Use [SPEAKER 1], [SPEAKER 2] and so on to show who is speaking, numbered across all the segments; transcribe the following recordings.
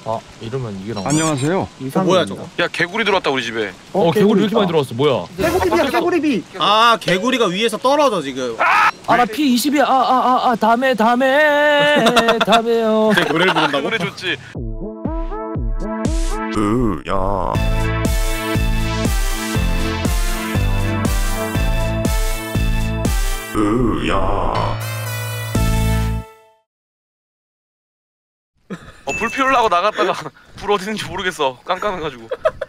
[SPEAKER 1] 아 이러면 이게 나오네.
[SPEAKER 2] 안녕하세요.
[SPEAKER 3] 뭐야 저거?
[SPEAKER 4] 야 개구리 들어왔다 우리 집에.
[SPEAKER 1] 개구리 이렇게 많이 들어왔어. 뭐야?
[SPEAKER 5] 개구리비야 개구리비.
[SPEAKER 3] 아 개구리가 위에서 떨어져 지금.
[SPEAKER 1] 아 나 피 20이야. 다음에요.
[SPEAKER 3] 제 노래를 부른다고?
[SPEAKER 4] 노래 좋지.
[SPEAKER 2] 야. 야.
[SPEAKER 4] 불 피우려고 나갔다가 불 어디 있는지 모르겠어. 깜깜해가지고.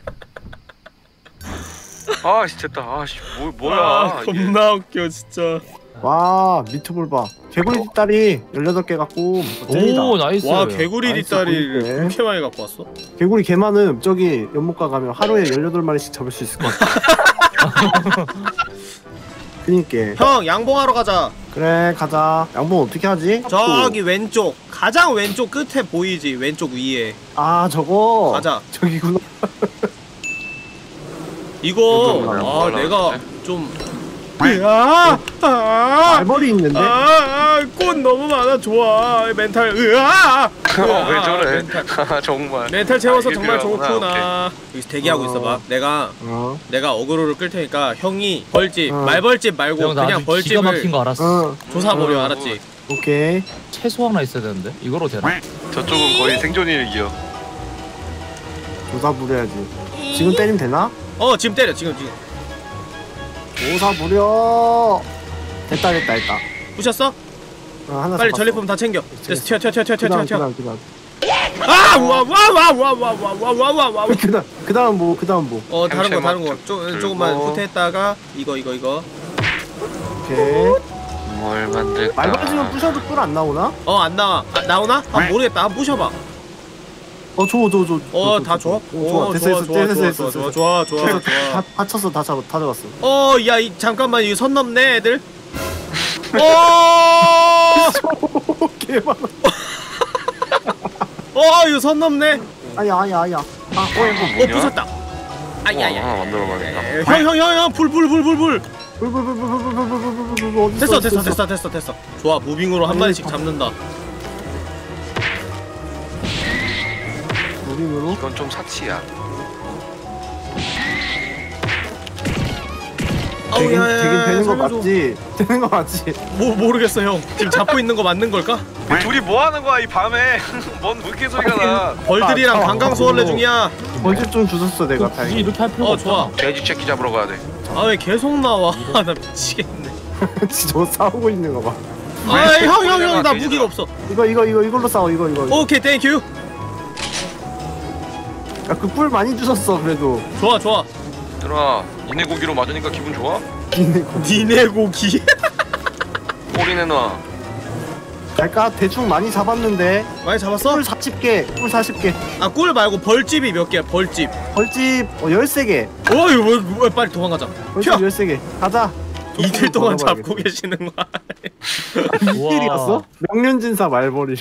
[SPEAKER 4] 아씨 됐다. 아씨 뭐야?
[SPEAKER 3] 겁나 웃겨 진짜.
[SPEAKER 5] 와 미트볼 봐. 개구리 뒷다리 18개 갖고 젤리다.
[SPEAKER 1] 오 나이스.
[SPEAKER 3] 와 개구리
[SPEAKER 5] 나이스,
[SPEAKER 3] 뒷다리를
[SPEAKER 5] 보이네.
[SPEAKER 3] 그렇게 많이 갖고 왔어?
[SPEAKER 5] 개구리 개 많음. 저기 연못가 가면 하루에 18마리씩 잡을 수 있을 것 같아. 그니까.
[SPEAKER 3] 형 양봉하러 가자.
[SPEAKER 5] 그래 가자. 양봉 어떻게 하지?
[SPEAKER 3] 저기 왼쪽 가장 왼쪽 끝에 보이지? 왼쪽 위에.
[SPEAKER 5] 아 저거.
[SPEAKER 3] 가자.
[SPEAKER 5] 저기구나.
[SPEAKER 3] 이거
[SPEAKER 4] 뭐야,
[SPEAKER 3] 내가 좀
[SPEAKER 5] 말벌이 있는데?
[SPEAKER 3] 꽃 너무 많아. 좋아 멘탈.
[SPEAKER 4] 왜 저래? 정말.
[SPEAKER 3] 멘탈 채워서
[SPEAKER 4] 이게
[SPEAKER 3] 정말
[SPEAKER 4] 필요하구나.
[SPEAKER 3] 좋구나. 여기서 대기하고 있어봐. 내가 어그로를 끌 테니까 형이 벌집 말벌집 말고
[SPEAKER 1] 형, 나
[SPEAKER 3] 그냥
[SPEAKER 1] 아주 기가 막힌
[SPEAKER 3] 벌집을
[SPEAKER 1] 거 알았어.
[SPEAKER 3] 조사버려. 알았지?
[SPEAKER 5] 오케이.
[SPEAKER 1] 채소 하나 있어야 되는데 이거로 되나?
[SPEAKER 4] 저쪽은 거의 생존일기요.
[SPEAKER 5] 조사 부려야지. 지금 때리면 되나?
[SPEAKER 3] 지금 때려. 지금
[SPEAKER 5] 조사 부려. 됐다.
[SPEAKER 3] 부셨어?
[SPEAKER 5] 하나
[SPEAKER 3] 빨리
[SPEAKER 5] 잡았어.
[SPEAKER 3] 전리품 다 챙겨. 됐어. 튀어.
[SPEAKER 5] 그다음.
[SPEAKER 3] 와.
[SPEAKER 5] 그다음 뭐?
[SPEAKER 3] 다른 거
[SPEAKER 4] 들고.
[SPEAKER 3] 조금만 후퇴했다가 이거
[SPEAKER 5] 오케이.
[SPEAKER 4] 뭘 만들까?
[SPEAKER 5] 말벌집은 부셔도 꿀 안 나오나?
[SPEAKER 3] 안 나와. 나오나? 모르겠다. 한번 부셔봐.
[SPEAKER 5] 줘.
[SPEAKER 3] 다 줘?
[SPEAKER 5] 됐어.
[SPEAKER 3] 좋아.
[SPEAKER 5] 다 쳤어. 다 잡았어.
[SPEAKER 3] 야, 잠깐만, 이거 선 넘네, 애들.
[SPEAKER 5] 개 많아.
[SPEAKER 3] 이거 선 넘네.
[SPEAKER 5] 아야.
[SPEAKER 4] 이거
[SPEAKER 3] 부셨다. 아야야.
[SPEAKER 4] 만들어봐야겠다.
[SPEAKER 3] 형, 불.
[SPEAKER 5] 어딨어?
[SPEAKER 3] 됐어. 좋아, 무빙으로 한 마리씩 잡는다.
[SPEAKER 5] 무빙으로?
[SPEAKER 4] 이건 좀 사치야.
[SPEAKER 5] 되긴 되는 거 맞지? 되는 거 맞지?
[SPEAKER 3] 모르겠어, 형. 지금 잡고 있는 거 맞는 걸까?
[SPEAKER 4] 둘이 뭐 하는 거야 이 밤에? 뭔 물개 소리가 나?
[SPEAKER 3] 벌들이랑 강강수월래 중이야.
[SPEAKER 5] 벌집 좀 주웠어 내가
[SPEAKER 1] 굳이
[SPEAKER 5] 다행히.
[SPEAKER 1] 이렇게 할 필요가
[SPEAKER 3] 좋아.
[SPEAKER 1] 없잖아.
[SPEAKER 4] 돼지 새끼 잡으러 가야 돼.
[SPEAKER 3] 왜 계속 나와? 나 미치겠네.
[SPEAKER 5] 저 싸우고 있는 거 봐.
[SPEAKER 3] 형, 나 무기가 없어.
[SPEAKER 5] 이걸로 싸워 이거.
[SPEAKER 3] 오케이, 땡큐.
[SPEAKER 5] 야, 그 꿀 많이 주셨어 그래도.
[SPEAKER 3] 좋아.
[SPEAKER 4] 얘들아, 니네 고기로 맞으니까 기분 좋아?
[SPEAKER 3] 니네 고기.
[SPEAKER 4] 꼬리 내놔.
[SPEAKER 5] 갈까? 대충 많이 잡았는데.
[SPEAKER 3] 많이 잡았어?
[SPEAKER 5] 꿀 40개.
[SPEAKER 3] 꿀 말고 벌집이 몇 개야? 벌집.
[SPEAKER 5] 벌집 13개.
[SPEAKER 3] 이거 왜 빨리 도망가자.
[SPEAKER 5] 벌집 13개. 가자.
[SPEAKER 3] 이틀 동안 잡고 계시는 거야.
[SPEAKER 5] 이틀이었어? 명륜진사 말벌이.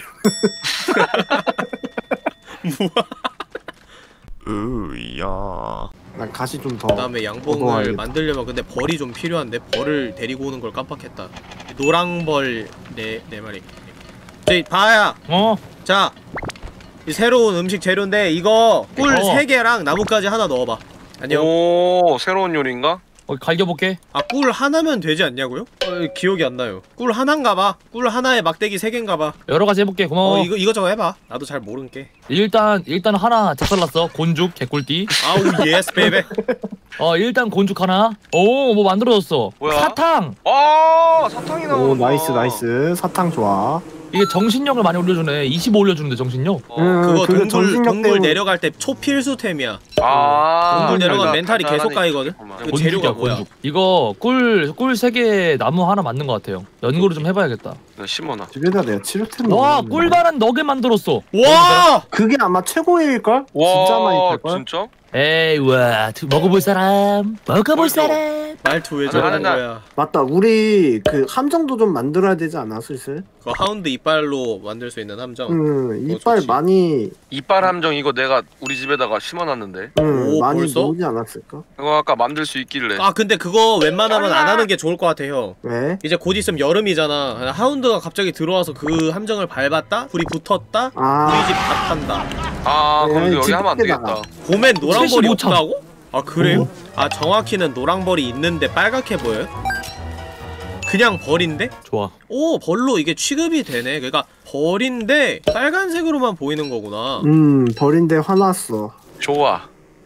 [SPEAKER 2] 야.
[SPEAKER 5] 난 가시 좀 더.
[SPEAKER 3] 그다음에 양봉을
[SPEAKER 5] 얻어와야겠다.
[SPEAKER 3] 만들려면 근데 벌이 좀 필요한데 벌을 데리고 오는 걸 깜빡했다. 노랑벌 네 마리. 저기 바야. 자, 이 새로운 음식 재료인데 이거 꿀 3개랑 나뭇가지 하나 넣어봐. 안녕.
[SPEAKER 4] 오, 새로운 요리인가?
[SPEAKER 1] 갈겨볼게.
[SPEAKER 3] 꿀 하나면 되지 않냐고요? 기억이 안 나요. 꿀 하나인가봐. 꿀 하나에 막대기 3개인가봐.
[SPEAKER 1] 여러 가지 해볼게. 고마워.
[SPEAKER 3] 이거저거 해봐. 나도 잘 모른게.
[SPEAKER 1] 일단 하나 작살났어. 곤죽 개꿀띠.
[SPEAKER 3] 아우 예스 베이베.
[SPEAKER 1] 일단 곤죽 하나. 뭐 만들어졌어.
[SPEAKER 4] 뭐야?
[SPEAKER 1] 사탕.
[SPEAKER 4] 사탕이 나오는
[SPEAKER 5] 오 나이스. 사탕 좋아.
[SPEAKER 1] 이게 정신력을 많이 올려주네. 25 올려주는데 정신력.
[SPEAKER 3] 그거
[SPEAKER 5] 그게 정신력
[SPEAKER 3] 동굴
[SPEAKER 5] 때문에.
[SPEAKER 3] 내려갈 때 초필수템이야. 동굴 내려가면
[SPEAKER 4] 그러니까
[SPEAKER 3] 멘탈이 계속 까이거든. 그 재료가 뭐야?
[SPEAKER 1] 이거 꿀 3개 나무 하나 맞는 것 같아요. 연구를 좀 해봐야겠다.
[SPEAKER 4] 심어놔.
[SPEAKER 5] 집에다 내가 치료템
[SPEAKER 1] 와,
[SPEAKER 5] 넣었는데.
[SPEAKER 1] 꿀바란 너겟 만들었어.
[SPEAKER 3] 와!
[SPEAKER 5] 그게 아마 최고일걸? 진짜 많이 될걸?
[SPEAKER 4] 진짜?
[SPEAKER 1] 에이, 먹어볼 사람.
[SPEAKER 3] 말투 왜
[SPEAKER 4] 아,
[SPEAKER 3] 저러는
[SPEAKER 4] 나-
[SPEAKER 3] 거야?
[SPEAKER 5] 맞다 우리 그 함정도 좀 만들어야 되지 않아 슬슬?
[SPEAKER 3] 그 하운드 이빨로 만들 수 있는 함정.
[SPEAKER 5] 이빨
[SPEAKER 3] 좋지.
[SPEAKER 5] 많이.
[SPEAKER 4] 이빨 함정 이거 내가 우리 집에다가 심어놨는데.
[SPEAKER 5] 응,
[SPEAKER 3] 오,
[SPEAKER 5] 많이
[SPEAKER 3] 벌써?
[SPEAKER 5] 모으지 않았을까?
[SPEAKER 4] 그거 아까 만들 수 있길래.
[SPEAKER 3] 아 근데 그거 웬만하면 안 하는 게 좋을 것 같아 형.
[SPEAKER 5] 왜?
[SPEAKER 3] 이제 곧 있으면 여름이잖아. 하운드가 갑자기 들어와서 그 함정을 밟았다? 불이 붙었다? 우리
[SPEAKER 5] 아,
[SPEAKER 3] 집 다 탄다.
[SPEAKER 4] 아 그럼
[SPEAKER 5] 네,
[SPEAKER 4] 여기 하면 안
[SPEAKER 5] 집게다가.
[SPEAKER 4] 되겠다.
[SPEAKER 3] 봄엔 노랑벌이
[SPEAKER 1] 75참.
[SPEAKER 3] 없다고? 아 그래요? 아 정확히는 노랑벌이 있는데 빨갛게 보여요? 그냥 벌인데?
[SPEAKER 1] 좋아.
[SPEAKER 3] 오 벌로 이게 취급이 되네. 그러니까 벌인데 빨간색으로만 보이는 거구나.
[SPEAKER 5] 벌인데 화났어.
[SPEAKER 4] 좋아.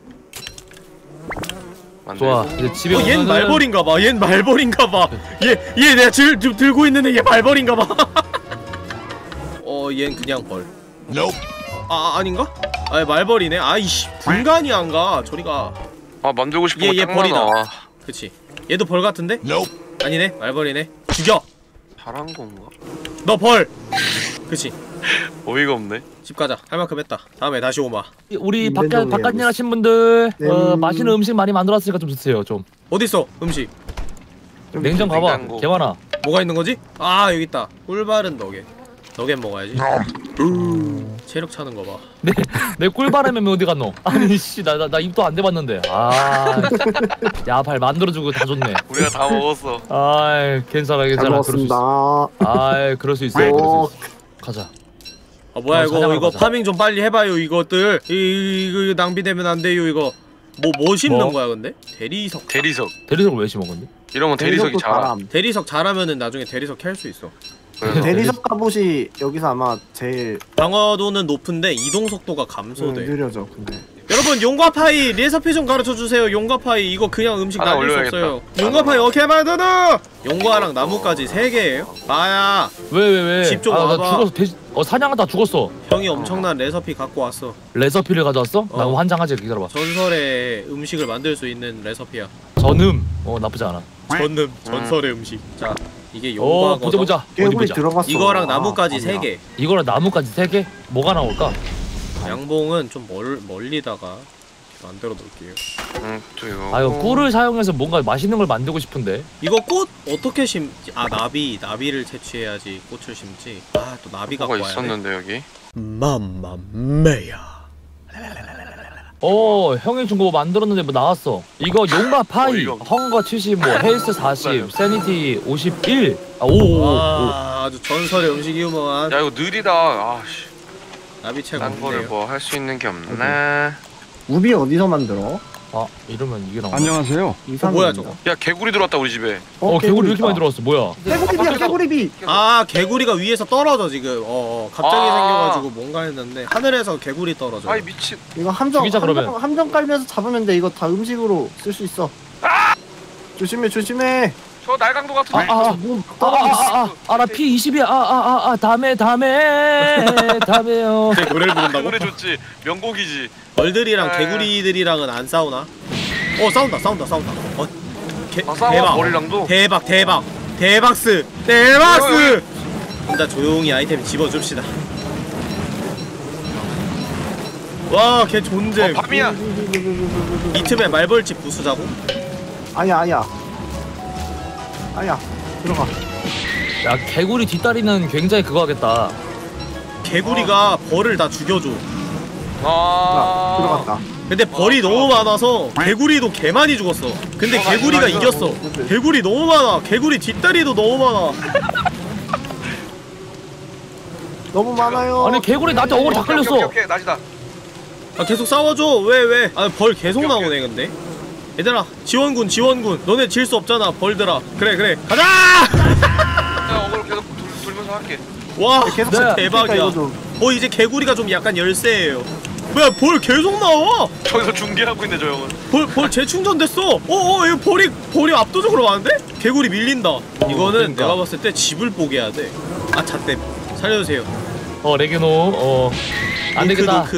[SPEAKER 1] 좋아.
[SPEAKER 4] 만들고.
[SPEAKER 1] 이제 집에
[SPEAKER 3] 얜
[SPEAKER 1] 오면은
[SPEAKER 3] 말벌인가봐. 얜 말벌인가봐. 얘 내가 지금 들고 있는 애 얘 말벌인가봐. 얜 그냥 벌. 아닌가? 아 말벌이네. 아이씨 분간이 안 가. 저리가.
[SPEAKER 4] 아 만들고 싶은
[SPEAKER 3] 얘
[SPEAKER 4] 거딱
[SPEAKER 3] 벌이다.
[SPEAKER 4] 많아.
[SPEAKER 3] 그치. 얘도 벌 같은데? 아니네 말벌이네. 죽여.
[SPEAKER 4] 잘한 건가?
[SPEAKER 3] 너 벌. 그치.
[SPEAKER 4] 어이가 없네.
[SPEAKER 3] 집 가자. 할 만큼 했다. 다음에 다시 오마.
[SPEAKER 1] 우리
[SPEAKER 5] 인벤토리
[SPEAKER 1] 바깥
[SPEAKER 5] 하고
[SPEAKER 1] 일 하신 분들
[SPEAKER 5] 네.
[SPEAKER 1] 맛있는 음식 많이 만들었으니까 좀 드세요 좀.
[SPEAKER 3] 어딨어 음식.
[SPEAKER 1] 냉장 가봐.
[SPEAKER 4] 냉장고.
[SPEAKER 1] 개 많아.
[SPEAKER 3] 뭐가 있는 거지? 아 여기 있다. 꿀바른 너겟. 너겟 먹어야지. 체력 차는 거 봐.
[SPEAKER 1] 내 꿀바람에 어디 갔노? 아니 씨 나 입도 안 대봤는데. 야발 만들어주고 다 좋네.
[SPEAKER 4] 우리가 다 먹었어.
[SPEAKER 1] 아이 괜찮아
[SPEAKER 5] 잘
[SPEAKER 1] 괜찮아. 그럴 수
[SPEAKER 5] 먹었습니다.
[SPEAKER 1] 있어. 아이 그럴 수 있어요. 그럴 수 있어. 가자.
[SPEAKER 3] 아 뭐야 이거
[SPEAKER 1] 사냥하러 가자.
[SPEAKER 3] 파밍 좀 빨리 해봐요 이것들. 이거 낭비되면 안 돼요 이거. 뭐 심는
[SPEAKER 1] 뭐?
[SPEAKER 3] 거야 근데? 대리석.
[SPEAKER 4] 대리석.
[SPEAKER 1] 대리석을 왜 심어건데?
[SPEAKER 4] 이러면 대리석이 자라.
[SPEAKER 5] 바람.
[SPEAKER 3] 대리석 잘하면은 나중에 대리석 캘 수 있어.
[SPEAKER 4] 그래서
[SPEAKER 5] 대리석 갑옷이 여기서 아마 제일
[SPEAKER 3] 방어도는 높은데 이동 속도가 감소돼.
[SPEAKER 5] 느려져. 근데
[SPEAKER 3] 여러분 용과 파이 레시피 좀 가르쳐 주세요. 용과 파이 이거 그냥 음식
[SPEAKER 4] 하나
[SPEAKER 3] 남길 수
[SPEAKER 4] 올려야겠다.
[SPEAKER 3] 없어요. 용과 파이 어떻게 만드노? 용과랑 나무까지 3개예요. 마야
[SPEAKER 1] 왜?
[SPEAKER 3] 집좀
[SPEAKER 1] 나
[SPEAKER 3] 와봐.
[SPEAKER 1] 죽었어. 사냥하다 죽었어.
[SPEAKER 3] 형이 엄청난 레시피 갖고 왔어.
[SPEAKER 1] 레서피를 가져왔어? 나
[SPEAKER 3] 어.
[SPEAKER 1] 환장하지. 기다려봐.
[SPEAKER 3] 전설의 음식을 만들 수 있는 레시피야.
[SPEAKER 1] 전음. 나쁘지 않아.
[SPEAKER 3] 전설의 음식. 자 이게
[SPEAKER 1] 보자
[SPEAKER 3] 용과거든.
[SPEAKER 1] 보자. 어디
[SPEAKER 5] 깨구리
[SPEAKER 1] 보자.
[SPEAKER 5] 들어갔어.
[SPEAKER 3] 이거랑 나무까지
[SPEAKER 5] 아니야.
[SPEAKER 3] 3개.
[SPEAKER 1] 이거랑 나무까지 3개? 뭐가 나올까?
[SPEAKER 3] 양봉은 좀 멀리다가 만들어 놓을게요.
[SPEAKER 4] 저 이거.
[SPEAKER 1] 아 이거 꿀을 사용해서 뭔가 맛있는 걸 만들고 싶은데.
[SPEAKER 3] 이거 꽃 어떻게 심지? 아 나비를 채취해야지 꽃을 심지. 아 또 나비 갖고
[SPEAKER 4] 뭐가
[SPEAKER 3] 와야 돼.
[SPEAKER 4] 있었는데 여기.
[SPEAKER 3] 맘마메야.
[SPEAKER 1] 형이 준 거 만들었는데 뭐 나왔어. 이거 용과 파이,
[SPEAKER 4] 이거.
[SPEAKER 1] 헝거 70, 헬스 40, 세니티 51. 오.
[SPEAKER 3] 와 아주 전설의 음식이구만.
[SPEAKER 4] 야 이거 느리다. 아씨.
[SPEAKER 3] 나비채가
[SPEAKER 4] 딴 거를
[SPEAKER 3] 없네요.
[SPEAKER 4] 뭐 할 수 있는 게 없네.
[SPEAKER 5] 우비 어디서 만들어?
[SPEAKER 1] 이러면 이게 나와.
[SPEAKER 6] 안녕하세요.
[SPEAKER 5] 이상해.
[SPEAKER 3] 뭐야, 저거?
[SPEAKER 4] 야 개구리 들어왔다 우리 집에.
[SPEAKER 1] 개구리 이렇게
[SPEAKER 5] 있다.
[SPEAKER 1] 많이 들어왔어. 뭐야?
[SPEAKER 5] 개구리비야 개구리비.
[SPEAKER 3] 아 개구리가 위에서 떨어져 지금. 갑자기
[SPEAKER 4] 아.
[SPEAKER 3] 생겨가지고 뭔가 했는데 하늘에서 개구리 떨어져.
[SPEAKER 4] 아이 미친.
[SPEAKER 5] 이거 함정
[SPEAKER 1] 죽이자, 그러면.
[SPEAKER 5] 함정 깔면서 잡으면 돼. 이거 다 음식으로 쓸 수 있어. 조심해.
[SPEAKER 4] 저 날강도 같은데.
[SPEAKER 5] 뭐 떨어졌어.
[SPEAKER 1] 나 피 20이야. 다음에요.
[SPEAKER 3] 제 노래를 부른다고?
[SPEAKER 4] 노래 좋지. 명곡이지.
[SPEAKER 3] 벌들이랑
[SPEAKER 4] 에.
[SPEAKER 3] 개구리들이랑은 안 싸우나? 싸운다.
[SPEAKER 4] 싸워
[SPEAKER 3] 대박.
[SPEAKER 4] 머리랑도.
[SPEAKER 3] 대박스. 일단 조용히 아이템 집어줍시다. 와, 걔 존재.
[SPEAKER 4] 밤이야.
[SPEAKER 3] 이 틈에 말벌집 부수자고?
[SPEAKER 5] 아야. 들어가.
[SPEAKER 1] 야 개구리 뒷다리는 굉장히 그거 하겠다.
[SPEAKER 3] 개구리가 벌을 다 죽여줘.
[SPEAKER 4] 아.
[SPEAKER 5] 들어갔다.
[SPEAKER 3] 근데 벌이 너무 많아서 개구리도 개 많이 죽었어. 근데 개구리가 이겼어. 개구리 너무 많아. 개구리 뒷다리도 너무 많아.
[SPEAKER 5] 너무 많아요.
[SPEAKER 1] 아니 개구리 나한테 억울 다 끌렸어.
[SPEAKER 4] 오케이 낮이다.
[SPEAKER 3] 아 계속 싸워줘. 왜? 아 벌 계속 나오네 근데. 얘들아 지원군. 너네 질 수 없잖아 벌들아. 그래 가자.
[SPEAKER 4] 내가 어그로 계속 돌면서 할게.
[SPEAKER 3] 와
[SPEAKER 5] 계속
[SPEAKER 3] 진짜
[SPEAKER 5] 네,
[SPEAKER 3] 대박이야.
[SPEAKER 5] 이거 좀.
[SPEAKER 3] 이제 개구리가 좀 약간 열세예요. 뭐야 벌 계속 나와.
[SPEAKER 4] 저기서 중계하고 있네 저 형은.
[SPEAKER 3] 벌 재충전됐어. 이거 벌이 압도적으로 많은데? 개구리 밀린다. 이거는
[SPEAKER 1] 그러니까.
[SPEAKER 3] 내가 봤을 때 집을 뽀개야 돼. 잣댐 살려주세요.
[SPEAKER 1] 레게노. 안 되겠다.
[SPEAKER 3] 노크.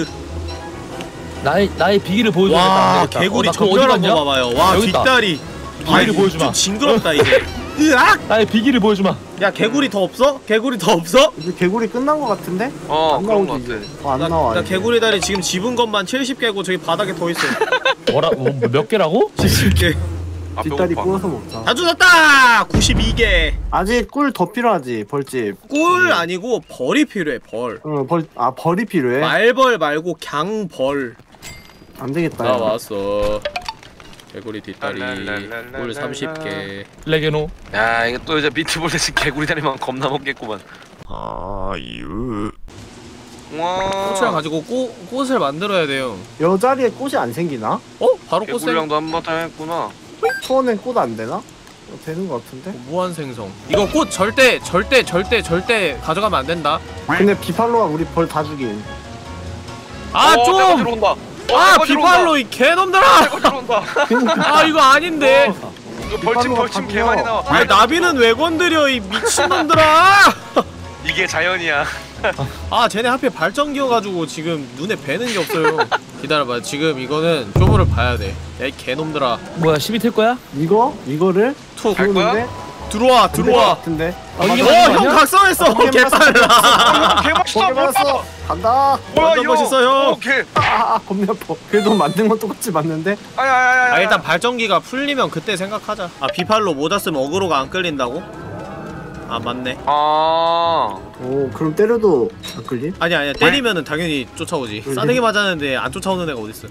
[SPEAKER 1] 나의 비기를 보여줘야겠다.
[SPEAKER 3] 와
[SPEAKER 1] 안 되겠다.
[SPEAKER 3] 개구리
[SPEAKER 1] 나 그거 어디
[SPEAKER 3] 전멸한
[SPEAKER 1] 갔냐?
[SPEAKER 3] 거 봐봐요. 와
[SPEAKER 1] 여기 있다.
[SPEAKER 3] 뒷다리.
[SPEAKER 1] 비기를 보여주마.
[SPEAKER 3] 좀 징그럽다 이제. 으악!
[SPEAKER 1] 나의 비기를 보여주마.
[SPEAKER 3] 야 개구리 더 없어? 개구리 더 없어?
[SPEAKER 5] 이제 개구리 끝난 거 같은데? 안
[SPEAKER 4] 그런 거
[SPEAKER 5] 나오지
[SPEAKER 4] 같아.
[SPEAKER 5] 이제. 안 나와.
[SPEAKER 3] 나
[SPEAKER 5] 이제.
[SPEAKER 3] 개구리 다리 지금 집은 것만 70개고 저기 바닥에 더 있어.
[SPEAKER 1] 몇 개라고?
[SPEAKER 3] 70개.
[SPEAKER 4] 아
[SPEAKER 5] 뒷다리
[SPEAKER 4] 배고파.
[SPEAKER 5] 구워서 먹자.
[SPEAKER 3] 다 주웠다! 92개.
[SPEAKER 5] 아직 꿀 더 필요하지 벌집.
[SPEAKER 3] 꿀 아니고 벌이 필요해 벌.
[SPEAKER 5] 벌이 필요해.
[SPEAKER 3] 말벌 말고 갱벌.
[SPEAKER 5] 안 되겠다.
[SPEAKER 3] 나 왔어. 개구리 뒷다리 꿀 30개.
[SPEAKER 1] 레게노.
[SPEAKER 4] 야 이거 또 이제 미트볼 대신 개구리 다리만 겁나 먹겠구만.
[SPEAKER 2] 아유.
[SPEAKER 4] 와.
[SPEAKER 3] 꽃을 가지고 꽃을 만들어야 돼요.
[SPEAKER 5] 여 자리에 꽃이 안 생기나?
[SPEAKER 3] 바로 꽃 생.
[SPEAKER 4] 개구리랑도 한바탕 했구나.
[SPEAKER 5] 초원엔 꽃 안 되나? 되는 것 같은데?
[SPEAKER 3] 무한 생성. 이거 꽃 절대 가져가면 안 된다.
[SPEAKER 5] 근데 비팔로가 우리 벌 다 죽인.
[SPEAKER 3] 좀!
[SPEAKER 4] 들어온다.
[SPEAKER 3] 비팔로 이 개놈들아!
[SPEAKER 4] 들어온다.
[SPEAKER 3] 이거 아닌데.
[SPEAKER 4] 이거 벌침
[SPEAKER 5] 바뀌어.
[SPEAKER 4] 개 많이 나와.
[SPEAKER 3] 나비는 왜 건드려 이 미친놈들아!
[SPEAKER 4] 이게 자연이야.
[SPEAKER 3] 쟤네 하필 발전기여가지고 지금 눈에 뵈는 게 없어요. 기다려봐. 지금 이거는 쇼부를 봐야 돼. 야 이 개놈들아.
[SPEAKER 1] 뭐야 12 틀 거야?
[SPEAKER 5] 이거를
[SPEAKER 3] 툭
[SPEAKER 4] 갈 거야?
[SPEAKER 5] 들어오는데?
[SPEAKER 3] 들어와.
[SPEAKER 5] 같은데?
[SPEAKER 1] 이게
[SPEAKER 3] 형 각성했어. 개빨라.
[SPEAKER 4] 개 멋있다.
[SPEAKER 5] 거기 봤어. 간다.
[SPEAKER 4] 뭐야
[SPEAKER 3] 완전
[SPEAKER 4] 이거?
[SPEAKER 3] 멋있어, 형.
[SPEAKER 4] 오케이.
[SPEAKER 5] 겁나 아파. 그래도 만든 건 똑같이 맞는데?
[SPEAKER 4] 아야야야.
[SPEAKER 3] 일단 발전기가 풀리면 그때 생각하자. 비팔로 모자 쓰면 어그로가 안 끌린다고? 맞네.
[SPEAKER 5] 오, 그럼 때려도 안 끌림?
[SPEAKER 3] 아니야 때리면은 당연히 쫓아오지. 싸대기 맞았는데 안 쫓아오는 애가 어딨어.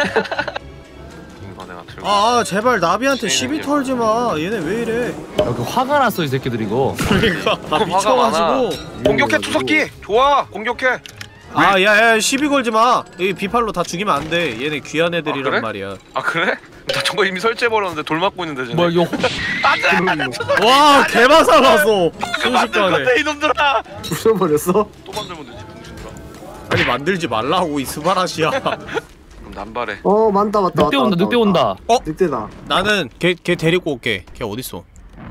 [SPEAKER 4] 이거 내가 들고.
[SPEAKER 3] 제발 나비한테 시비 털지마. 얘네 왜 이래.
[SPEAKER 1] 여기 화가 났어 이 새끼들 이거.
[SPEAKER 3] 그러니까
[SPEAKER 4] 화가
[SPEAKER 3] 미쳐가지고.
[SPEAKER 4] 공격해 투석기. 좋아. 공격해.
[SPEAKER 3] 야야 시비 걸지마. 이 비팔로 다 죽이면 안돼. 얘네 귀한 애들이란
[SPEAKER 4] 그래?
[SPEAKER 3] 말이야.
[SPEAKER 4] 그래? 나 저거 이미 설치해버렸는데 돌 맞고 있는데 쟤네.
[SPEAKER 1] 뭐야 이거
[SPEAKER 3] 와 개마살 났어.
[SPEAKER 4] 그 만들 건데 이놈들아.
[SPEAKER 5] 부숴버렸어?
[SPEAKER 4] 또 만들면 되지 봉신들아.
[SPEAKER 3] 아니 만들지 말라고 이 스바라시야.
[SPEAKER 4] 그럼 남발해.
[SPEAKER 5] 맞다.
[SPEAKER 1] 늑대 온다 늑대 온다.
[SPEAKER 5] 늑대다.
[SPEAKER 3] 나는 걔 데리고 올게. 걔 어딨어?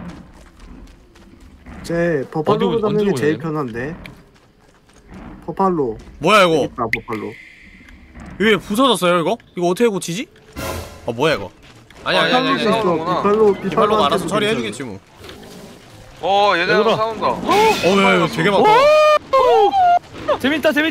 [SPEAKER 5] 쟤 버팔로
[SPEAKER 1] 어디
[SPEAKER 5] 잡는 게 제일
[SPEAKER 1] 오냐?
[SPEAKER 5] 편한데. 버팔로.
[SPEAKER 3] 뭐야 이거?
[SPEAKER 5] 있다 버팔로.
[SPEAKER 3] 왜 부서졌어요 이거? 이거 어떻게 고치지? 뭐야 이거? 아니
[SPEAKER 5] 버팔로 있어.
[SPEAKER 4] 싸우는구나.
[SPEAKER 3] 비팔로가 알아서 처리해주겠지 뭐.
[SPEAKER 4] 얘네랑
[SPEAKER 1] 얘들아.
[SPEAKER 4] 싸운다.
[SPEAKER 3] 왜 되게 많다.
[SPEAKER 1] 재밌다.
[SPEAKER 3] 왜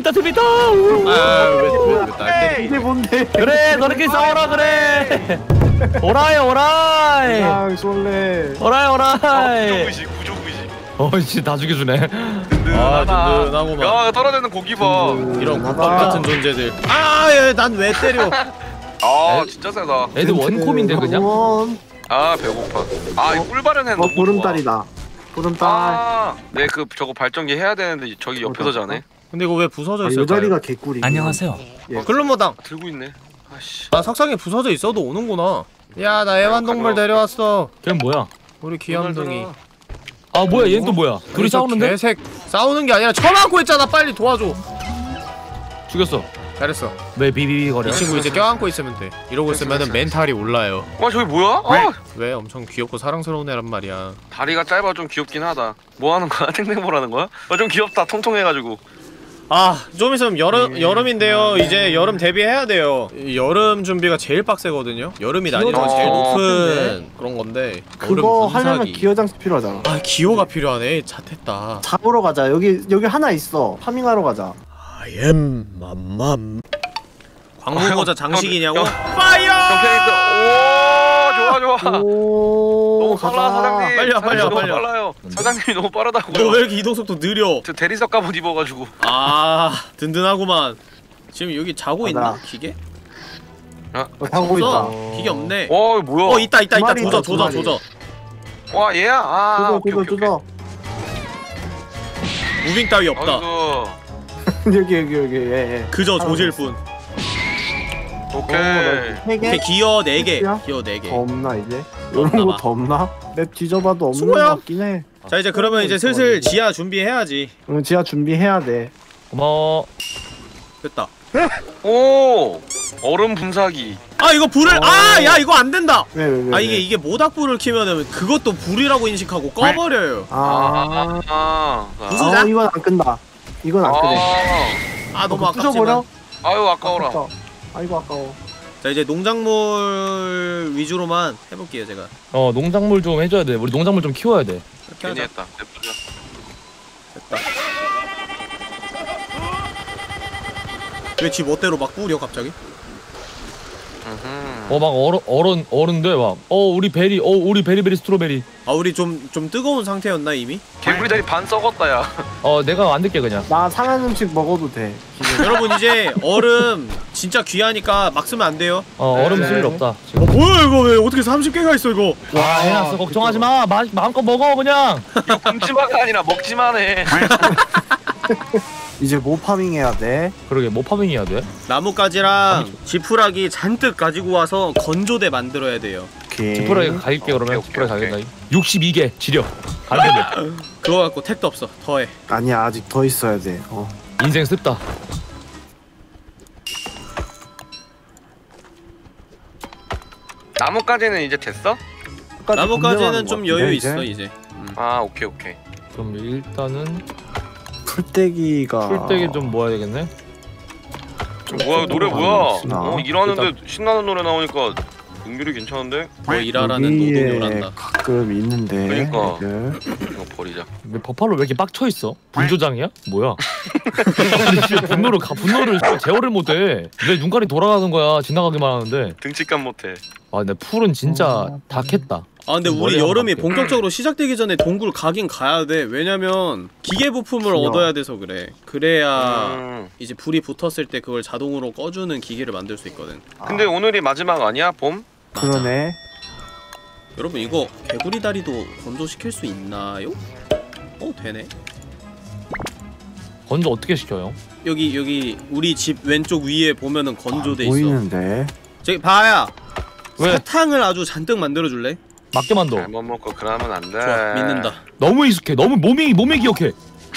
[SPEAKER 5] 이게 뭔데?
[SPEAKER 1] 그래 너네끼리 싸워라 그래. 오라이.
[SPEAKER 5] 아, 쏠래.
[SPEAKER 1] 오라이.
[SPEAKER 4] 구조구이지.
[SPEAKER 1] 어이씨 다 죽여주네.
[SPEAKER 3] 든든하구만.
[SPEAKER 4] 야 떨어지는 고기 봐.
[SPEAKER 3] 이런
[SPEAKER 5] 나다.
[SPEAKER 3] 국밥 같은 존재들. 난 왜 때려?
[SPEAKER 4] 진짜 세다.
[SPEAKER 1] 애들 원콤인데 그냥.
[SPEAKER 4] 배고파. 이 꿀바른 애 너무 좋아.
[SPEAKER 5] 보름달이다. 보름달.
[SPEAKER 4] 네 저거 발전기 해야 되는데 저기 옆에서 자네.
[SPEAKER 3] 근데 이거 왜 부서져
[SPEAKER 5] 이
[SPEAKER 3] 있을까요?
[SPEAKER 5] 자리가 개꿀이.
[SPEAKER 3] 글루모당.
[SPEAKER 4] 들고 있네. 아씨.
[SPEAKER 3] 나 석상에 부서져 있어도 오는구나. 야 나 애완동물 데려왔어.
[SPEAKER 1] 걔는 뭐야?
[SPEAKER 3] 우리 귀염둥이.
[SPEAKER 1] 뭐야 얘는 또 뭐야? 둘이 싸우는데?
[SPEAKER 3] 개색 싸우는 게 아니라 쳐맞고 있잖아. 빨리 도와줘.
[SPEAKER 1] 죽였어.
[SPEAKER 3] 잘했어.
[SPEAKER 1] 왜 비비거려?
[SPEAKER 3] 이 친구 이제 껴안고 있으면 돼. 이러고 있으면은 멘탈이 올라요.
[SPEAKER 4] 저기 뭐야?
[SPEAKER 3] 왜 엄청 귀엽고 사랑스러운 애란 말이야.
[SPEAKER 4] 다리가 짧아 좀 귀엽긴 하다. 뭐 하는 거야? 탱탱볼 하는 거야? 좀 귀엽다. 통통해가지고.
[SPEAKER 3] 좀 있으면 여름인데요. 이제 여름 대비해야 돼요. 이 여름 준비가 제일 빡세거든요. 여름이 난이도가
[SPEAKER 4] 기어장
[SPEAKER 3] 제일 높은
[SPEAKER 5] 같은데?
[SPEAKER 3] 그런 건데.
[SPEAKER 5] 그거
[SPEAKER 3] 여름
[SPEAKER 5] 하려면
[SPEAKER 3] 분사기.
[SPEAKER 5] 기어장치 필요하잖아.
[SPEAKER 3] 기어가 필요하네. 잣했다.
[SPEAKER 5] 잡으러 가자. 여기 하나 있어. 파밍하러 가자.
[SPEAKER 3] I am 맘맘. 광무모자 장식이냐고?
[SPEAKER 4] 파이어! 오 좋아.
[SPEAKER 5] 오,
[SPEAKER 4] 너무 빨라 사장님.
[SPEAKER 3] 빨리 와, 빨리 와,
[SPEAKER 4] 너무
[SPEAKER 3] 빨리 와.
[SPEAKER 4] 빨라요. 사장님이 너무 빠르다고요.
[SPEAKER 3] 너 왜 이렇게 이동 속도 느려?
[SPEAKER 4] 저 대리석 갑옷 입어가지고.
[SPEAKER 3] 든든하구만. 지금 여기 자고
[SPEAKER 5] 가자.
[SPEAKER 3] 있나? 기계?
[SPEAKER 5] 하고
[SPEAKER 3] 없어.
[SPEAKER 5] 있다.
[SPEAKER 3] 기계 없네.
[SPEAKER 4] 와 뭐야?
[SPEAKER 3] 있다.
[SPEAKER 5] 두 마리 있다, 두
[SPEAKER 3] 조져.
[SPEAKER 5] 마리.
[SPEAKER 4] 와 얘야. 오케이.
[SPEAKER 5] 뜯어.
[SPEAKER 3] 무빙 따위 없다.
[SPEAKER 4] 아이고.
[SPEAKER 5] 여기. 예.
[SPEAKER 3] 그저 조질 뿐.
[SPEAKER 4] 오케이.
[SPEAKER 3] 오케이, 기어 4개.
[SPEAKER 5] 끝이야?
[SPEAKER 3] 기어 4개.
[SPEAKER 5] 더 없나 이제?
[SPEAKER 3] 없나
[SPEAKER 5] 이런 거
[SPEAKER 3] 봐.
[SPEAKER 5] 더 없나? 맵 뒤져봐도 없는
[SPEAKER 3] 수고야.
[SPEAKER 5] 거 같긴 해.
[SPEAKER 3] 자 이제 그러면 이제 슬슬 지하 준비해야지.
[SPEAKER 5] 그럼 지하 준비해야 돼.
[SPEAKER 1] 고마워.
[SPEAKER 3] 됐다.
[SPEAKER 4] 오 얼음 분사기.
[SPEAKER 3] 이거 불을 야 이거 안 된다.
[SPEAKER 5] 왜?
[SPEAKER 3] 이게 모닥불을 켜면은 그것도 불이라고 인식하고 꺼버려요. 부수자?
[SPEAKER 5] 이건 안 끈다. 이건 안 끄네.
[SPEAKER 3] 너무 아깝지만.
[SPEAKER 5] 부셔버려?
[SPEAKER 4] 아유 아까워라.
[SPEAKER 5] 아이고 아까워.
[SPEAKER 3] 자 이제 농작물 위주로만 해볼게요 제가.
[SPEAKER 1] 농작물 좀 해줘야 돼. 우리 농작물 좀 키워야 돼.
[SPEAKER 3] 이렇게
[SPEAKER 4] 괜히
[SPEAKER 3] 하자.
[SPEAKER 4] 했다. 냅두자.
[SPEAKER 3] 됐다. 왜 지 멋대로 막 뿌려 갑자기?
[SPEAKER 1] 막 얼은데 막. 우리 베리베리 스트로베리.
[SPEAKER 3] 우리 좀 뜨거운 상태였나 이미?
[SPEAKER 4] 개구리 다리 반 썩었다 야.
[SPEAKER 1] 내가 만들게 그냥.
[SPEAKER 5] 나 상한 음식 먹어도 돼.
[SPEAKER 3] 여러분 이제 얼음 진짜 귀하니까 막 쓰면 안 돼요.
[SPEAKER 1] 얼음 쓸 일 없다 지금.
[SPEAKER 3] 뭐야 이거 왜 어떻게 30개가 있어 이거?
[SPEAKER 1] 와 해놨어. 걱정하지 마. 마음껏 먹어 그냥.
[SPEAKER 4] 이거 굶지마가 아니라 먹지만 해.
[SPEAKER 5] 이제 뭐 파밍해야 돼?
[SPEAKER 1] 그러게 뭐 파밍해야 돼?
[SPEAKER 3] 나뭇가지랑 지푸라기 잔뜩 가지고 와서 건조대 만들어야 돼요.
[SPEAKER 5] 오케이.
[SPEAKER 1] 지푸라기 갈게 그러면.
[SPEAKER 4] 오케이,
[SPEAKER 1] 지푸라기
[SPEAKER 4] 오케이.
[SPEAKER 1] 갈게. 62개 지력. 갈게.
[SPEAKER 3] 그거 갖고 택도 없어. 더해.
[SPEAKER 5] 아니야 아직 더 있어야 돼.
[SPEAKER 1] 인생 습다.
[SPEAKER 4] 나뭇가지는 이제 됐어?
[SPEAKER 3] 나뭇가지는 좀 여유 있어 이제.
[SPEAKER 4] 아 오케이.
[SPEAKER 1] 그럼 일단은
[SPEAKER 5] 풀떼기가
[SPEAKER 1] 풀떼기 좀 모아야 되겠네.
[SPEAKER 4] 뭐야 노래 뭐야?
[SPEAKER 5] 많구나.
[SPEAKER 4] 일하는데 신나는 노래 나오니까 음률이 괜찮은데?
[SPEAKER 3] 뭐 일하라는
[SPEAKER 5] 여기에
[SPEAKER 3] 노동요란다.
[SPEAKER 5] 가끔 있는데.
[SPEAKER 4] 그러니까.
[SPEAKER 5] 애들.
[SPEAKER 4] 이거 버리자.
[SPEAKER 1] 왜 버팔로 왜 이렇게 빡쳐 있어? 분조장이야? 뭐야? 아니, 진짜 분노를 제어를 못해. 왜 눈깔이 돌아가는 거야? 지나가기만 하는데.
[SPEAKER 4] 등치감 못해.
[SPEAKER 1] 아, 근데 풀은 진짜 다 캤다.
[SPEAKER 3] 아 근데 우리
[SPEAKER 1] 머리
[SPEAKER 3] 여름이
[SPEAKER 1] 한번
[SPEAKER 3] 본격적으로 시작되기 전에 동굴 가긴 가야 돼. 왜냐면 기계 부품을
[SPEAKER 5] 그냥.
[SPEAKER 3] 얻어야 돼서 그래. 그래야
[SPEAKER 4] 음.
[SPEAKER 3] 이제 불이 붙었을 때 그걸 자동으로 꺼주는 기계를 만들 수 있거든.
[SPEAKER 4] 근데 오늘이 마지막 아니야? 봄?
[SPEAKER 5] 그러네.
[SPEAKER 3] 여러분 이거 개구리 다리도 건조시킬 수 있나요? 되네.
[SPEAKER 1] 건조 어떻게 시켜요?
[SPEAKER 3] 여기 우리 집 왼쪽 위에 보면은 건조돼 있어.
[SPEAKER 5] 보이는데.
[SPEAKER 3] 저기 봐야.
[SPEAKER 1] 왜?
[SPEAKER 3] 사탕을 아주 잔뜩 만들어 줄래?
[SPEAKER 1] 맞게 만둬.
[SPEAKER 4] 잘못 먹고 그러면 안 돼.
[SPEAKER 3] 좋아, 믿는다.
[SPEAKER 1] 너무 익숙해. 너무 몸이 기억해.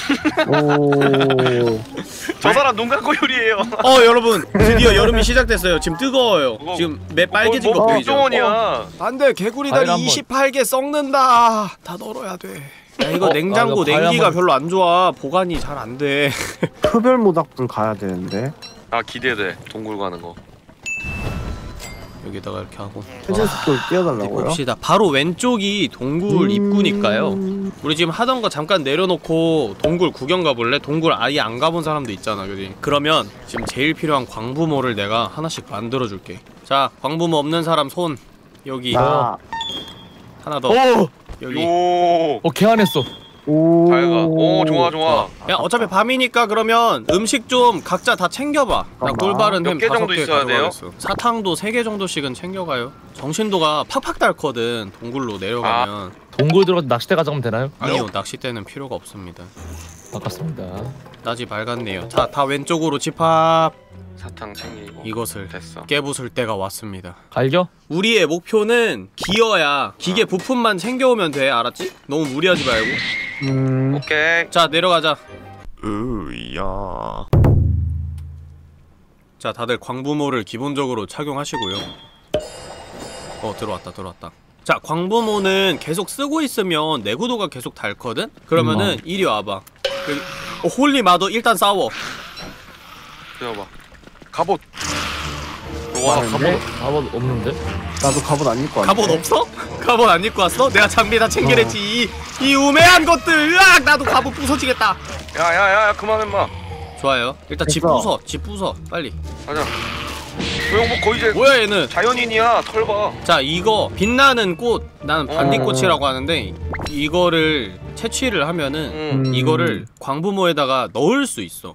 [SPEAKER 5] 오.
[SPEAKER 4] 저 사람 눈 감고 요리해요.
[SPEAKER 3] 여러분 드디어 여름이 시작됐어요. 지금 뜨거워요.
[SPEAKER 4] 그거-
[SPEAKER 3] 지금 매 빨개진 거
[SPEAKER 4] 뭐
[SPEAKER 3] 보이죠?
[SPEAKER 4] 국정원이야.
[SPEAKER 3] 안돼 개구리
[SPEAKER 1] 과일
[SPEAKER 3] 다리
[SPEAKER 1] 한번.
[SPEAKER 3] 28개 썩는다. 다 널어야 돼. 야, 이거 냉장고
[SPEAKER 1] 이거 과일
[SPEAKER 3] 냉기가
[SPEAKER 1] 한번.
[SPEAKER 3] 별로 안 좋아. 보관이 잘 안 돼.
[SPEAKER 5] 흡열 모닥불 가야 되는데.
[SPEAKER 4] 아 기대돼. 동굴 가는 거.
[SPEAKER 3] 여기다가 이렇게 하고
[SPEAKER 5] 해제습도 띄워달라고요?
[SPEAKER 3] 봅시다. 바로 왼쪽이 동굴 입구니까요. 우리 지금 하던 거 잠깐 내려놓고 동굴 구경 가볼래? 동굴 아예 안 가본 사람도 있잖아 여기. 그러면 지금 제일 필요한 광부모를 내가 하나씩 만들어줄게. 자 광부모 없는 사람 손. 여기
[SPEAKER 5] 나.
[SPEAKER 3] 하나 더.
[SPEAKER 1] 오!
[SPEAKER 3] 여기.
[SPEAKER 4] 요.
[SPEAKER 1] 개안했어.
[SPEAKER 5] 오.
[SPEAKER 4] 잘 가. 오 좋아.
[SPEAKER 3] 야 어차피 밤이니까 그러면 음식 좀 각자 다 챙겨봐. 나
[SPEAKER 5] 잠깐만.
[SPEAKER 3] 꿀바른
[SPEAKER 4] 몇
[SPEAKER 3] 햄
[SPEAKER 4] 개 정도
[SPEAKER 3] 5개
[SPEAKER 4] 있어야 돼요?
[SPEAKER 3] 가져가겠어. 사탕도 3개 정도씩은 챙겨가요. 정신도가 팍팍 닳거든 동굴로 내려가면.
[SPEAKER 1] 동굴 들어가서 낚싯대 가져가면 되나요?
[SPEAKER 3] 아니요 낚싯대는 필요가 없습니다.
[SPEAKER 1] 바꿨습니다.
[SPEAKER 3] 낮이 밝았네요. 자 다 왼쪽으로 집합.
[SPEAKER 4] 사탕 챙기고.
[SPEAKER 3] 이것을
[SPEAKER 4] 됐어.
[SPEAKER 3] 깨부술 때가 왔습니다.
[SPEAKER 1] 갈겨?
[SPEAKER 3] 우리의 목표는 기어야 기계 부품만 챙겨오면 돼. 알았지? 너무 무리하지 말고.
[SPEAKER 4] 오케이.
[SPEAKER 3] 자 내려가자.
[SPEAKER 2] 으야.
[SPEAKER 3] 자 다들 광부모를 기본적으로 착용하시고요. 들어왔다. 자 광부모는 계속 쓰고 있으면 내구도가 계속 닳거든? 그러면은 이리 와봐. 여기, 홀리 마더 일단 싸워.
[SPEAKER 4] 들어봐. 갑옷.
[SPEAKER 1] 와, 갑옷 없는데?
[SPEAKER 5] 나도 갑옷 안 입고 왔네.
[SPEAKER 3] 갑옷 없어? 갑옷 안 입고 왔어? 내가 장비 다 챙겨냈지. 이 우매한 것들. 으악 나도 갑옷 부서지겠다.
[SPEAKER 4] 야야야 그만 임마.
[SPEAKER 3] 좋아요. 일단 집
[SPEAKER 5] 됐어.
[SPEAKER 3] 부숴 빨리.
[SPEAKER 4] 가자. 조용복 거의 이제
[SPEAKER 3] 뭐야 얘는.
[SPEAKER 4] 자연인이야. 털 봐.
[SPEAKER 3] 자 이거 빛나는 꽃. 나는 반딧꽃이라고 하는데 이거를 채취를 하면은 이거를 광부모에다가 넣을 수 있어.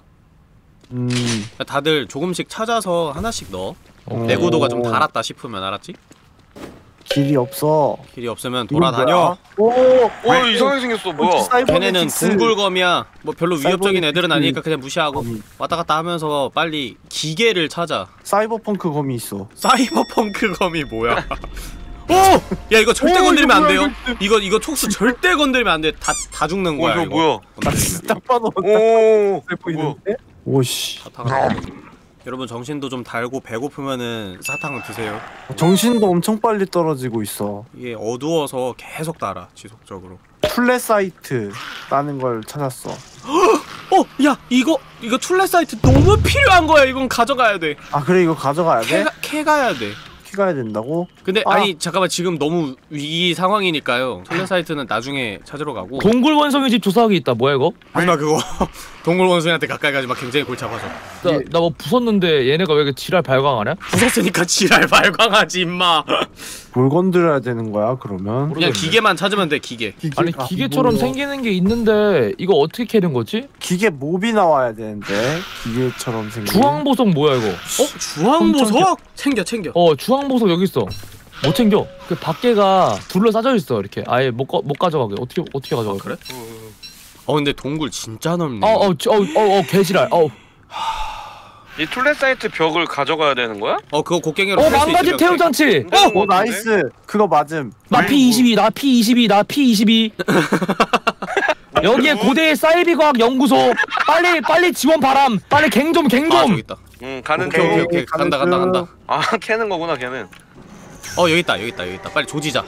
[SPEAKER 3] 다들 조금씩 찾아서 하나씩 넣어. 내구도가 좀 달았다 싶으면. 알았지?
[SPEAKER 5] 길이 없어.
[SPEAKER 3] 길이 없으면 돌아다녀.
[SPEAKER 5] 오.
[SPEAKER 4] 오 이상하게 생겼어. 뭐야?
[SPEAKER 3] 걔네는 둥글검이야. 뭐 별로 위협적인 애들은
[SPEAKER 5] 사이버네틱스.
[SPEAKER 3] 아니니까 그냥 무시하고 왔다 갔다 하면서 빨리 기계를 찾아.
[SPEAKER 5] 사이버펑크 검이 있어.
[SPEAKER 3] 사이버펑크 검이 뭐야? 오! 야 이거 절대 건드리면 안 돼요. 이거 촉수 절대 건드리면 안 돼. 다 죽는 거야.
[SPEAKER 4] 이거 뭐야?
[SPEAKER 5] 딱 봐도
[SPEAKER 4] 오.
[SPEAKER 5] 보이는데? 오씨.
[SPEAKER 3] 사탕. 여러분 정신도 좀 달고 배고프면은 사탕을 드세요.
[SPEAKER 5] 정신도 엄청 빨리 떨어지고 있어.
[SPEAKER 3] 이게 어두워서 계속 달아 지속적으로.
[SPEAKER 5] 플랫사이트라는 걸 찾았어.
[SPEAKER 3] 야 이거 툴렛 사이트 너무 필요한 거야. 이건 가져가야 돼.
[SPEAKER 5] 아 그래 이거 가져가야 돼?
[SPEAKER 3] 캐가야 돼.
[SPEAKER 5] 가야 된다고?
[SPEAKER 3] 근데
[SPEAKER 5] 아.
[SPEAKER 3] 아니 잠깐만 지금 너무 위기 상황이니까요. 톨렛 사이트는 나중에 찾으러 가고.
[SPEAKER 1] 동굴 원숭이 집 조사하기 있다. 뭐야 이거?
[SPEAKER 3] 하지마 그거 동물 원숭이한테 가까이 가지 마. 굉장히 골치 아파서.
[SPEAKER 1] 나 뭐 부쉈는데 얘네가 왜 이렇게 지랄 발광하냐?
[SPEAKER 3] 부쉈으니까 지랄 발광하지 임마.
[SPEAKER 5] 뭘 건드려야 되는 거야 그러면?
[SPEAKER 3] 그냥 기계만 찾으면 돼 기계.
[SPEAKER 1] 아니 기계처럼 생기는 게 있는데 이거 어떻게 캐는 거지?
[SPEAKER 5] 기계 몹이 나와야 되는데 기계처럼 생긴.
[SPEAKER 1] 주황보석 뭐야 이거?
[SPEAKER 3] 주황보석? 챙겨.
[SPEAKER 1] 주황보석 여기 있어. 못 챙겨. 그 밖에가 둘러싸져 있어 이렇게. 아예 못 가져가게. 어떻게 가져가?
[SPEAKER 3] 그래? 근데 동굴 진짜 넓네.
[SPEAKER 1] 개지랄.
[SPEAKER 4] 이 툴렛 사이트 벽을 가져가야 되는 거야?
[SPEAKER 3] 그거 곡괭이로 팰수
[SPEAKER 1] 망가진
[SPEAKER 3] 있으면
[SPEAKER 1] 태우 장치.
[SPEAKER 5] 나이스. 그거 맞음.
[SPEAKER 1] 나 P22, 나 P22. 여기에 고대 사이비과학 연구소. 빨리 지원 바람. 빨리 갱좀.
[SPEAKER 3] 저기 있다.
[SPEAKER 4] 가는
[SPEAKER 3] 오케이.
[SPEAKER 4] 중.
[SPEAKER 3] 간다.
[SPEAKER 4] 아 캐는 거구나 걔는.
[SPEAKER 3] 여기 있다. 빨리 조지자.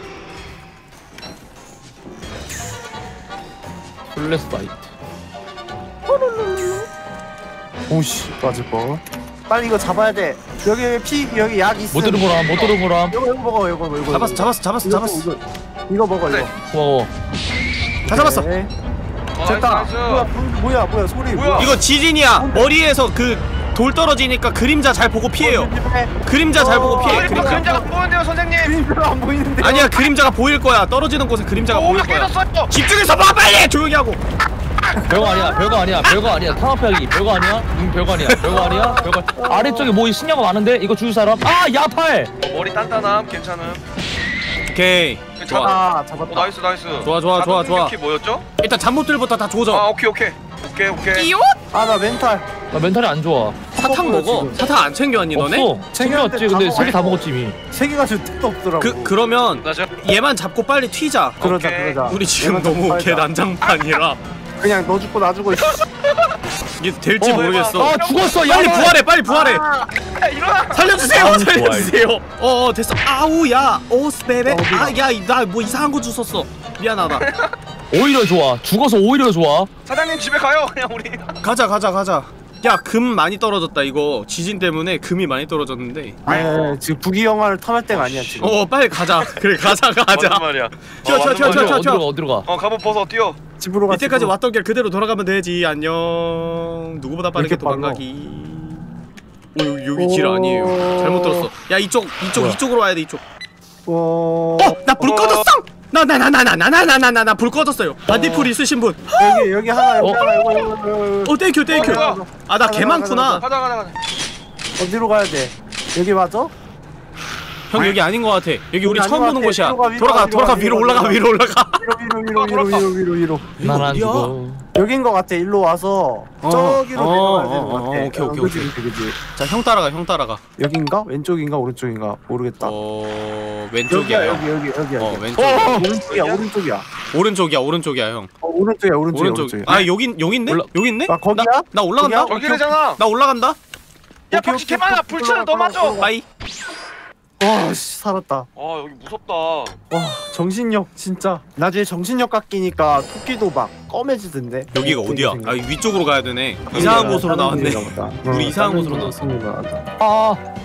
[SPEAKER 1] 툴렛 사이트.
[SPEAKER 5] 오씨 빠질 거. 빨리 이거 잡아야 돼. 여기 약 있어.
[SPEAKER 1] 못 들은 거람.
[SPEAKER 5] 이거 먹어. 이거.
[SPEAKER 3] 잡았어.
[SPEAKER 5] 이거 먹어
[SPEAKER 4] 네.
[SPEAKER 5] 이거.
[SPEAKER 1] 고마워.
[SPEAKER 3] 다 잡았어.
[SPEAKER 5] 네.
[SPEAKER 4] 나이스,
[SPEAKER 5] 됐다.
[SPEAKER 4] 나이스.
[SPEAKER 5] 뭐야 소리.
[SPEAKER 4] 뭐야?
[SPEAKER 3] 이거 지진이야. 머리에서 그 돌 떨어지니까 그림자 잘 보고 피해요. 그림자 잘 보고 피해.
[SPEAKER 4] 그림자가 보이는데요 선생님.
[SPEAKER 5] 그림자가 안 보이는데.
[SPEAKER 3] 아니야 그림자가 보일 거야. 떨어지는 곳에 그림자가 보일 거야.
[SPEAKER 4] 깨졌어요.
[SPEAKER 3] 집중해서 봐 빨리. 조용히 하고.
[SPEAKER 1] 별거 아니야. 탄압하기 별거 아니야. 별거 아니야. 아래쪽에 뭐 신기한 거 많은데 이거 줄 사람? 야팔.
[SPEAKER 4] 머리 단단함 괜찮음.
[SPEAKER 3] 오케이. 좋아.
[SPEAKER 5] 잡았다.
[SPEAKER 4] 나이스.
[SPEAKER 3] 좋아.
[SPEAKER 4] 키 뭐였죠?
[SPEAKER 3] 일단 잠못들부터 다 조져.
[SPEAKER 4] 오케이.
[SPEAKER 5] 나 멘탈.
[SPEAKER 1] 나 멘탈이 안 좋아.
[SPEAKER 3] 사탕 먹어.
[SPEAKER 5] 지금.
[SPEAKER 3] 사탕 안 챙겨왔니 너네?
[SPEAKER 1] 없어. 챙겨왔지.
[SPEAKER 5] 챙겼는데
[SPEAKER 1] 근데
[SPEAKER 5] 다
[SPEAKER 1] 세 개 다 먹었지 이미.
[SPEAKER 5] 세 개가 지금 뜻도 없더라고.
[SPEAKER 3] 그러면
[SPEAKER 4] 맞아.
[SPEAKER 3] 얘만 잡고 빨리 튀자.
[SPEAKER 5] 그러자.
[SPEAKER 3] 우리 지금
[SPEAKER 5] 얘만
[SPEAKER 3] 너무
[SPEAKER 5] 잡고
[SPEAKER 3] 개
[SPEAKER 5] 빨자.
[SPEAKER 3] 난장판이라
[SPEAKER 5] 그냥 너 죽고 나 죽고.
[SPEAKER 3] 이게 될지 모르겠어.
[SPEAKER 1] 죽었어.
[SPEAKER 3] 빨리 부활해.
[SPEAKER 4] 일어나.
[SPEAKER 3] 살려주세요.
[SPEAKER 1] 좋아요.
[SPEAKER 3] 됐어. 아우야. 오스베베. 나 뭐 이상한 거 주웠어. 미안하다.
[SPEAKER 1] 오히려 좋아. 죽어서 오히려 좋아.
[SPEAKER 4] 사장님 집에 가요. 그냥 우리.
[SPEAKER 3] 가자. 야, 금 많이 떨어졌다. 이거 지진 때문에 금이 많이 떨어졌는데.
[SPEAKER 5] 아니 지금 부귀영화를 탐할 때가 아니야 지금.
[SPEAKER 3] 빨리 가자. 그래, 가자.
[SPEAKER 4] 맞는 말이야.
[SPEAKER 3] 튀어.
[SPEAKER 1] 어디로 가?
[SPEAKER 4] 갑옷 벗어 뛰어.
[SPEAKER 5] 집으로 가.
[SPEAKER 3] 이때까지
[SPEAKER 5] 집으로.
[SPEAKER 3] 왔던 길 그대로 돌아가면 되지. 안녕. 누구보다 빠르게
[SPEAKER 5] 이렇게 빨라.
[SPEAKER 3] 도망가기. 여기 길 아니에요. 잘못 들었어. 야, 이쪽으로 와야 돼. 이쪽. 나 불 꺼졌어. 나 불 꺼졌어요. 반딧불 있으신 분.
[SPEAKER 5] 여기 하나 이거.
[SPEAKER 3] 땡큐. 나 개 많구나.
[SPEAKER 4] 가자.
[SPEAKER 5] 어디로 가야 돼? 여기 맞아?
[SPEAKER 3] 형 여기 아닌 것 같아. 여기 우리
[SPEAKER 5] 여기
[SPEAKER 3] 처음
[SPEAKER 5] 아닌
[SPEAKER 3] 보는
[SPEAKER 5] 것
[SPEAKER 3] 곳이야.
[SPEAKER 5] 같아.
[SPEAKER 3] 돌아가 위로 올라가.
[SPEAKER 5] 위로.
[SPEAKER 1] 난 안
[SPEAKER 3] 어디야?
[SPEAKER 1] 죽어.
[SPEAKER 5] 여긴 것 같아. 일로 와서 저기로 내려가야 되는 것 같아.
[SPEAKER 3] 오케이.
[SPEAKER 5] 그치.
[SPEAKER 3] 자, 형 따라가.
[SPEAKER 5] 여긴가? 왼쪽인가? 오른쪽인가? 모르겠다.
[SPEAKER 3] 왼쪽이야.
[SPEAKER 5] 여기야.
[SPEAKER 3] 왼쪽.
[SPEAKER 5] 오른쪽이야.
[SPEAKER 3] 오른쪽이야, 형.
[SPEAKER 5] 오른쪽이야.
[SPEAKER 3] 여기 있네?
[SPEAKER 1] 올라-
[SPEAKER 3] 여기 있네?
[SPEAKER 5] 아, 거기야?
[SPEAKER 3] 나 올라간다.
[SPEAKER 5] 거기야?
[SPEAKER 4] 저기 되잖아.
[SPEAKER 3] 나 올라간다.
[SPEAKER 4] 야 박쥐 개 많아. 불치는 너 맞아.
[SPEAKER 3] 빠이.
[SPEAKER 5] 와, 씨, 살았다.
[SPEAKER 4] 여기 무섭다.
[SPEAKER 5] 와, 정신력 진짜. 나중에 정신력 깎이니까 토끼도 막 검해지던데.
[SPEAKER 3] 여기가 어디야? 위쪽으로 가야 되네. 이상한 곳으로 나왔네. 우리 이상한 곳으로 나왔어.
[SPEAKER 1] 아